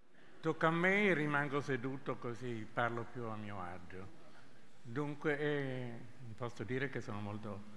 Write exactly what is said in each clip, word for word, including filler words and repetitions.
Tocca a me e rimango seduto così parlo più a mio agio. Dunque, eh, posso dire che sono molto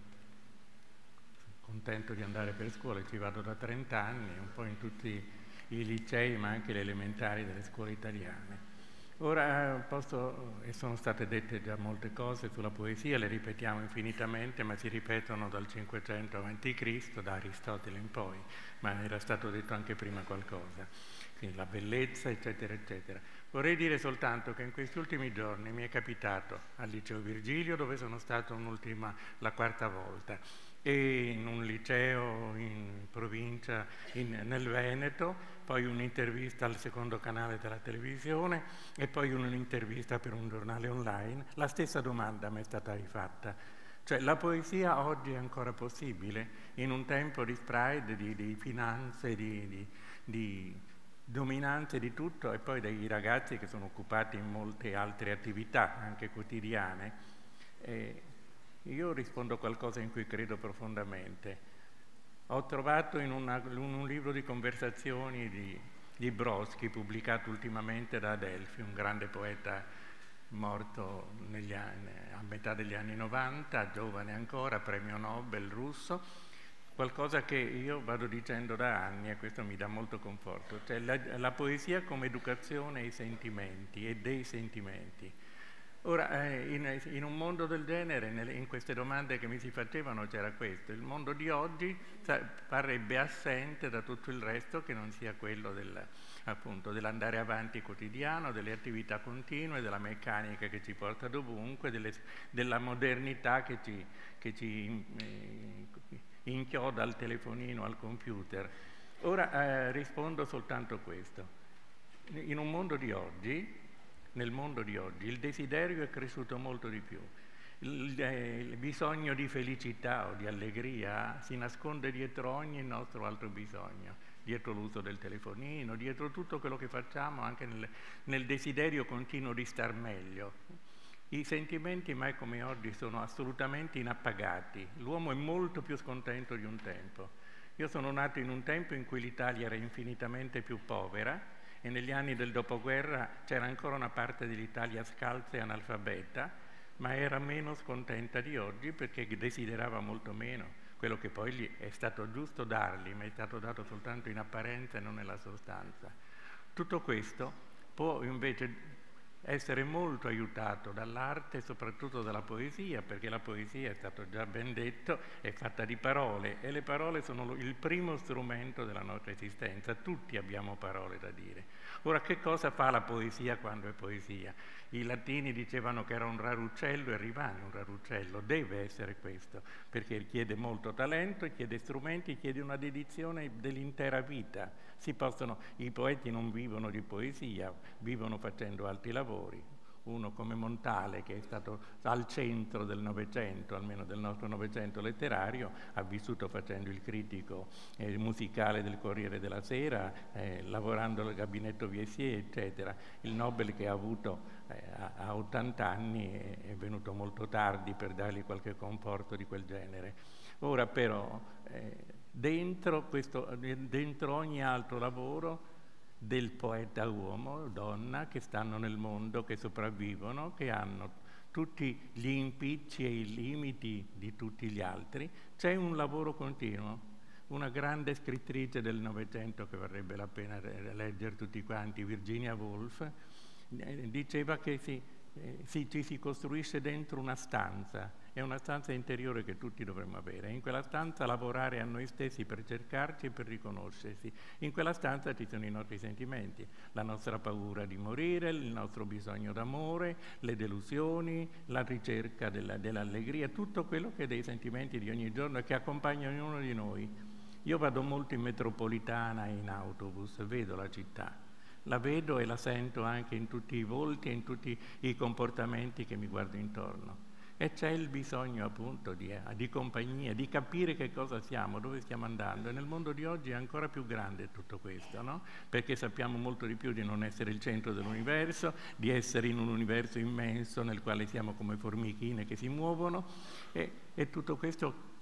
contento di andare per scuola, ci vado da trenta anni, un po' in tutti i licei, ma anche le elementari delle scuole italiane. Ora eh, posso, e sono state dette già molte cose sulla poesia, le ripetiamo infinitamente, ma si ripetono dal cinquecento avanti Cristo, da Aristotele in poi, ma era stato detto anche prima qualcosa. Quindi la bellezza, eccetera, eccetera. Vorrei dire soltanto che in questi ultimi giorni mi è capitato al liceo Virgilio, dove sono stato un'ultima, la quarta volta, e in un liceo in provincia in, nel Veneto, poi un'intervista al secondo canale della televisione e poi un'intervista per un giornale online. La stessa domanda mi è stata rifatta. Cioè la poesia oggi è ancora possibile in un tempo di sprite, di, di finanze, di, di, di dominanze di tutto, e poi dei ragazzi che sono occupati in molte altre attività, anche quotidiane. E io rispondo qualcosa in cui credo profondamente. Ho trovato in, una, in un libro di conversazioni di, di Brodsky, pubblicato ultimamente da Adelphi, un grande poeta morto negli anni, a metà degli anni novanta, giovane ancora, premio Nobel russo, qualcosa che io vado dicendo da anni e questo mi dà molto conforto, cioè la, la poesia come educazione ai sentimenti e dei sentimenti. Ora, eh, in, in un mondo del genere, nelle, in queste domande che mi si facevano c'era questo, il mondo di oggi sa, parrebbe assente da tutto il resto che non sia quello del, appunto, dell'andare avanti quotidiano, delle attività continue, della meccanica che ci porta dovunque, delle, della modernità che ci, che ci eh, inchioda al telefonino, al computer. Ora eh, rispondo soltanto questo. In un mondo di oggi, nel mondo di oggi, il desiderio è cresciuto molto di più. Il, eh, il bisogno di felicità o di allegria si nasconde dietro ogni nostro altro bisogno, dietro l'uso del telefonino, dietro tutto quello che facciamo, anche nel, nel desiderio continuo di star meglio. I sentimenti mai come oggi sono assolutamente inappagati. L'uomo è molto più scontento di un tempo. Io sono nato in un tempo in cui l'Italia era infinitamente più povera e negli anni del dopoguerra c'era ancora una parte dell'Italia scalza e analfabeta, ma era meno scontenta di oggi perché desiderava molto meno quello che poi gli è stato giusto dargli, ma è stato dato soltanto in apparenza e non nella sostanza. Tutto questo può invece essere molto aiutato dall'arte e soprattutto dalla poesia, perché la poesia, è stato già ben detto, è fatta di parole e le parole sono il primo strumento della nostra esistenza. Tutti abbiamo parole da dire. Ora, che cosa fa la poesia quando è poesia? I latini dicevano che era un raruccello e rimane un raruccello, deve essere questo, perché richiede molto talento, chiede strumenti, chiede una dedizione dell'intera vita. Si possono, i poeti non vivono di poesia, vivono facendo altri lavori. Uno come Montale, che è stato al centro del Novecento, almeno del nostro Novecento letterario, ha vissuto facendo il critico eh, musicale del Corriere della Sera, eh, lavorando al gabinetto Viessier, eccetera. Il Nobel che ha avuto eh, a, a ottanta anni è, è venuto molto tardi per dargli qualche conforto di quel genere. Ora però, eh, dentro, questo, dentro ogni altro lavoro del poeta uomo o donna che stanno nel mondo, che sopravvivono, che hanno tutti gli impicci e i limiti di tutti gli altri, c'è un lavoro continuo. Una grande scrittrice del Novecento che varrebbe la pena leggere tutti quanti, Virginia Woolf, diceva che si, eh, si, ci si costruisce dentro una stanza, è una stanza interiore che tutti dovremmo avere. In quella stanza lavorare a noi stessi per cercarci e per riconoscersi. In quella stanza ci sono i nostri sentimenti, la nostra paura di morire, il nostro bisogno d'amore, le delusioni, la ricerca della, dell'allegria, tutto quello che è dei sentimenti di ogni giorno e che accompagna ognuno di noi. Io vado molto in metropolitana e in autobus, vedo la città. La vedo e la sento anche in tutti i volti e in tutti i comportamenti che mi guardo intorno. E c'è il bisogno appunto di, eh, di compagnia, di capire che cosa siamo, dove stiamo andando. E nel mondo di oggi è ancora più grande tutto questo, no? Perché sappiamo molto di più di non essere il centro dell'universo, di essere in un universo immenso nel quale siamo come formichine che si muovono e, e tutto questo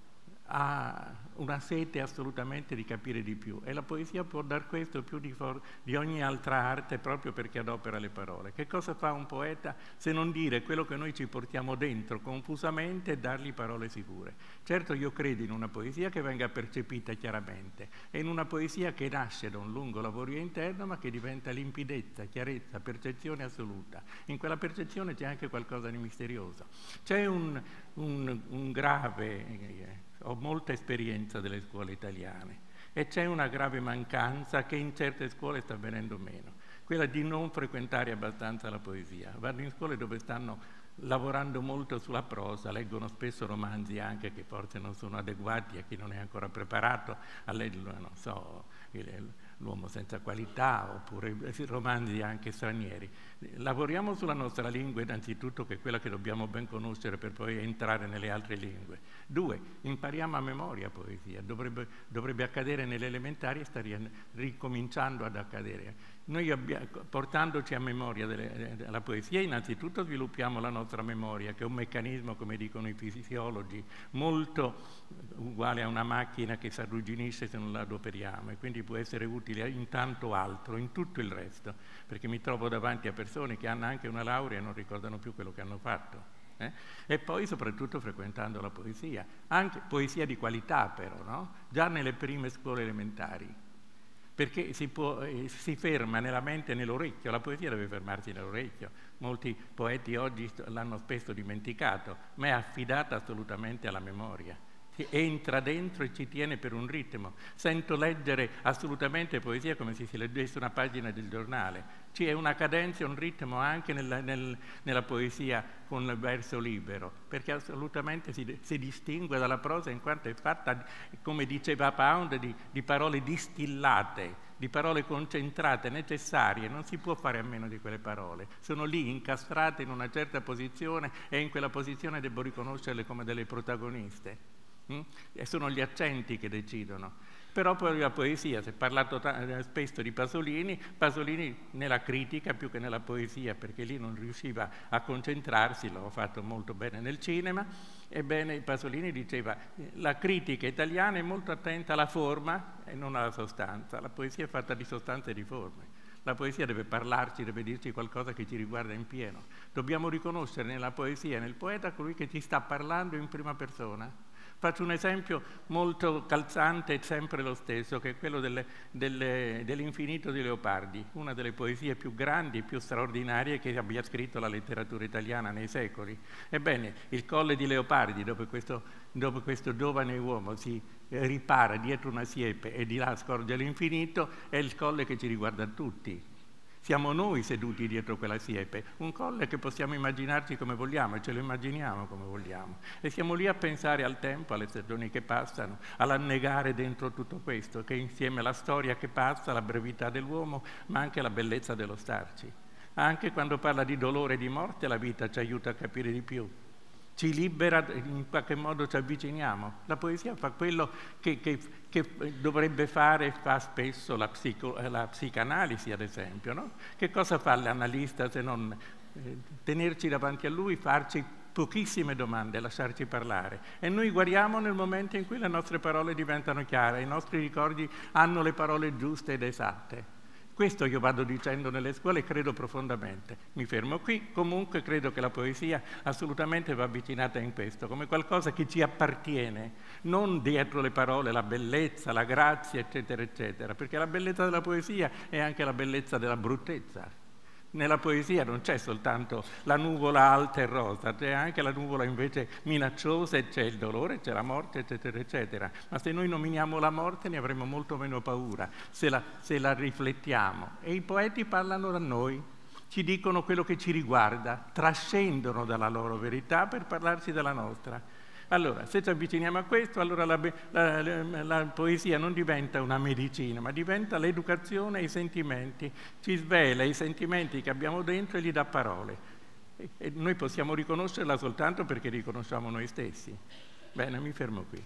ha una sete assolutamente di capire di più, e la poesia può dar questo più di, di ogni altra arte, proprio perché adopera le parole. Che cosa fa un poeta se non dire quello che noi ci portiamo dentro confusamente e dargli parole sicure? Certo, io credo in una poesia che venga percepita chiaramente, e in una poesia che nasce da un lungo lavoro interno ma che diventa limpidezza, chiarezza, percezione assoluta. In quella percezione c'è anche qualcosa di misterioso. C'è un, un, un grave... Eh, ho molta esperienza delle scuole italiane e c'è una grave mancanza che in certe scuole sta venendo meno, quella di non frequentare abbastanza la poesia. Vado in scuole dove stanno lavorando molto sulla prosa, leggono spesso romanzi anche che forse non sono adeguati a chi non è ancora preparato a leggere, non so, L'uomo senza qualità, oppure romanzi anche stranieri. Lavoriamo sulla nostra lingua innanzitutto, che è quella che dobbiamo ben conoscere per poi entrare nelle altre lingue. Due, impariamo a memoria poesia, dovrebbe, dovrebbe accadere nelle elementari e sta ricominciando ad accadere. Noi abbiamo, portandoci a memoria delle, della poesia, innanzitutto sviluppiamo la nostra memoria, che è un meccanismo, come dicono i fisiologi, molto uguale a una macchina che si arrugginisce se non la adoperiamo, e quindi può essere utile in tanto altro, in tutto il resto, perché mi trovo davanti a persone che hanno anche una laurea e non ricordano più quello che hanno fatto. Eh? E poi soprattutto frequentando la poesia, anche poesia di qualità però, no? Già nelle prime scuole elementari, perché si, può, eh, si ferma nella mente e nell'orecchio. La poesia deve fermarsi nell'orecchio. Molti poeti oggi l'hanno spesso dimenticato, ma è affidata assolutamente alla memoria. Entra dentro e ci tiene per un ritmo. Sento leggere assolutamente poesia come se si leggesse una pagina del giornale. C'è una cadenza e un ritmo anche nella, nel, nella poesia con il verso libero, perché assolutamente si, si distingue dalla prosa in quanto è fatta, come diceva Pound, di, di parole distillate, di parole concentrate, necessarie. Non si può fare a meno di quelle parole. Sono lì incastrate in una certa posizione, e in quella posizione devo riconoscerle come delle protagoniste. Mm? E sono gli accenti che decidono. Però poi la poesia, si è parlato spesso di Pasolini, Pasolini nella critica più che nella poesia, perché lì non riusciva a concentrarsi, l'ho fatto molto bene nel cinema. Ebbene, Pasolini diceva: la critica italiana è molto attenta alla forma e non alla sostanza. La poesia è fatta di sostanza e di forme. La poesia deve parlarci, deve dirci qualcosa che ci riguarda in pieno. Dobbiamo riconoscere nella poesia e nel poeta colui che ci sta parlando in prima persona. Faccio un esempio molto calzante e sempre lo stesso, che è quello delle, delle, dell'Infinito di Leopardi, una delle poesie più grandi e più straordinarie che abbia scritto la letteratura italiana nei secoli. Ebbene, il Colle di Leopardi, dove questo, dove questo giovane uomo si ripara dietro una siepe e di là scorge l'infinito, è il colle che ci riguarda tutti. Siamo noi seduti dietro quella siepe, un colle che possiamo immaginarci come vogliamo, e ce lo immaginiamo come vogliamo. E siamo lì a pensare al tempo, alle stagioni che passano, all'annegare dentro tutto questo, che insieme alla storia che passa, la brevità dell'uomo, ma anche la bellezza dello starci. Anche quando parla di dolore e di morte, la vita ci aiuta a capire di più. Ci libera, in qualche modo ci avviciniamo. La poesia fa quello che, che, che dovrebbe fare e fa spesso la, psico, la psicanalisi, ad esempio, no? Che cosa fa l'analista se non eh, tenerci davanti a lui, farci pochissime domande, lasciarci parlare? E noi guariamo nel momento in cui le nostre parole diventano chiare, i nostri ricordi hanno le parole giuste ed esatte. Questo io vado dicendo nelle scuole e credo profondamente. Mi fermo qui. Comunque credo che la poesia assolutamente va avvicinata in questo, come qualcosa che ci appartiene, non dietro le parole, la bellezza, la grazia, eccetera, eccetera, perché la bellezza della poesia è anche la bellezza della bruttezza. Nella poesia non c'è soltanto la nuvola alta e rosa, c'è anche la nuvola invece minacciosa, e c'è il dolore, c'è la morte, eccetera, eccetera. Ma se noi nominiamo la morte ne avremo molto meno paura, se la, se la riflettiamo. E i poeti parlano da noi, ci dicono quello che ci riguarda, trascendono dalla loro verità per parlarci della nostra. Allora, se ci avviciniamo a questo, allora la, la, la, la poesia non diventa una medicina, ma diventa l'educazione ai sentimenti, ci svela i sentimenti che abbiamo dentro e gli dà parole. E, e noi possiamo riconoscerla soltanto perché riconosciamo noi stessi. Bene, mi fermo qui.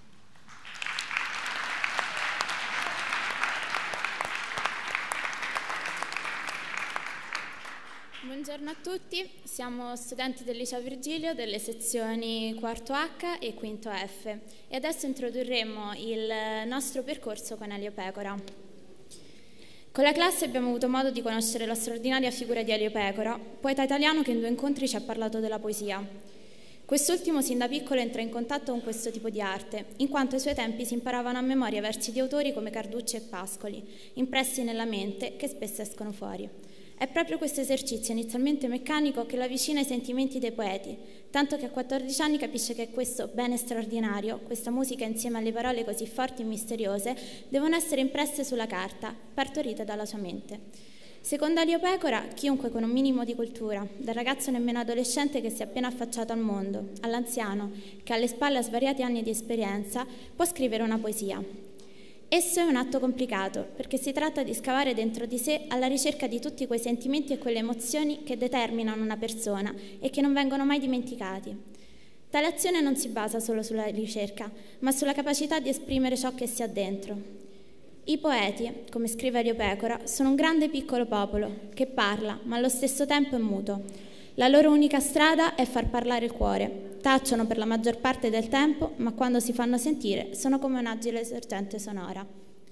Buongiorno. Buongiorno a tutti, siamo studenti del Liceo Virgilio delle sezioni quarto H e quinto F e adesso introdurremo il nostro percorso con Elio Pecora. Con la classe abbiamo avuto modo di conoscere la straordinaria figura di Elio Pecora, poeta italiano che in due incontri ci ha parlato della poesia. Quest'ultimo sin da piccolo entra in contatto con questo tipo di arte, in quanto ai suoi tempi si imparavano a memoria versi di autori come Carducci e Pascoli, impressi nella mente che spesso escono fuori. È proprio questo esercizio inizialmente meccanico che lo avvicina ai sentimenti dei poeti, tanto che a quattordici anni capisce che questo bene straordinario, questa musica insieme alle parole così forti e misteriose, devono essere impresse sulla carta, partorite dalla sua mente. Secondo Elio Pecora, chiunque con un minimo di cultura, dal ragazzo nemmeno adolescente che si è appena affacciato al mondo, all'anziano che ha alle spalle svariati anni di esperienza, può scrivere una poesia. Esso è un atto complicato, perché si tratta di scavare dentro di sé alla ricerca di tutti quei sentimenti e quelle emozioni che determinano una persona e che non vengono mai dimenticati. Tale azione non si basa solo sulla ricerca, ma sulla capacità di esprimere ciò che si ha dentro. I poeti, come scrive Elio Pecora, sono un grande piccolo popolo che parla, ma allo stesso tempo è muto. La loro unica strada è far parlare il cuore. Tacciono per la maggior parte del tempo, ma quando si fanno sentire sono come un'agile sorgente sonora.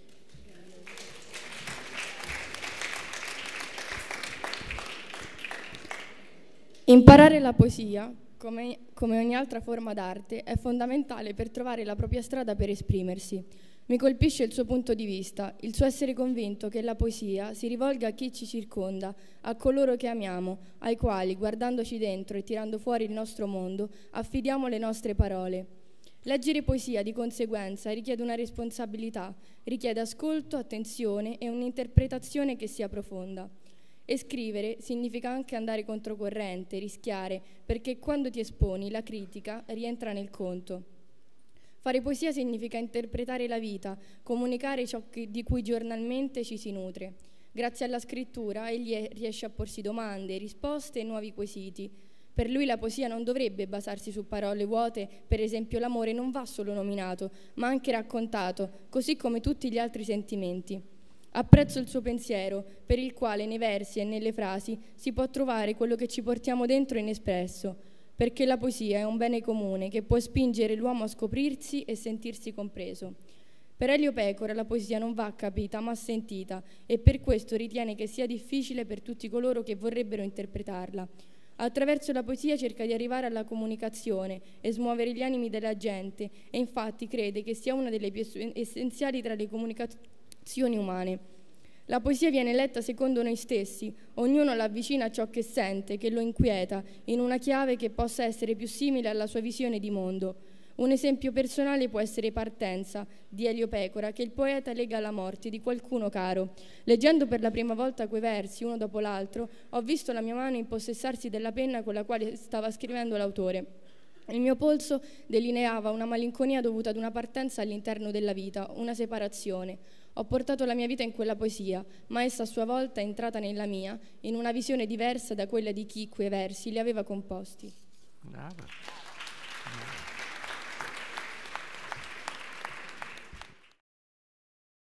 Imparare la poesia, come, come ogni altra forma d'arte, è fondamentale per trovare la propria strada per esprimersi. Mi colpisce il suo punto di vista, il suo essere convinto che la poesia si rivolga a chi ci circonda, a coloro che amiamo, ai quali, guardandoci dentro e tirando fuori il nostro mondo, affidiamo le nostre parole. Leggere poesia, di conseguenza, richiede una responsabilità, richiede ascolto, attenzione e un'interpretazione che sia profonda. E scrivere significa anche andare controcorrente, rischiare, perché quando ti esponi la critica rientra nel conto. Fare poesia significa interpretare la vita, comunicare ciò che, di cui giornalmente ci si nutre. Grazie alla scrittura egli riesce a porsi domande, risposte e nuovi quesiti. Per lui la poesia non dovrebbe basarsi su parole vuote, per esempio l'amore non va solo nominato, ma anche raccontato, così come tutti gli altri sentimenti. Apprezzo il suo pensiero, per il quale nei versi e nelle frasi si può trovare quello che ci portiamo dentro inespresso, perché la poesia è un bene comune che può spingere l'uomo a scoprirsi e sentirsi compreso. Per Elio Pecora la poesia non va capita ma sentita e per questo ritiene che sia difficile per tutti coloro che vorrebbero interpretarla. Attraverso la poesia cerca di arrivare alla comunicazione e smuovere gli animi della gente e infatti crede che sia una delle più essenziali tra le comunicazioni umane. La poesia viene letta secondo noi stessi, ognuno la avvicina a ciò che sente, che lo inquieta, in una chiave che possa essere più simile alla sua visione di mondo. Un esempio personale può essere Partenza, di Elio Pecora, che il poeta lega alla morte di qualcuno caro. Leggendo per la prima volta quei versi, uno dopo l'altro, ho visto la mia mano impossessarsi della penna con la quale stava scrivendo l'autore. Il mio polso delineava una malinconia dovuta ad una partenza all'interno della vita, una separazione. Ho portato la mia vita in quella poesia, ma essa a sua volta è entrata nella mia, in una visione diversa da quella di chi quei versi li aveva composti. Brava.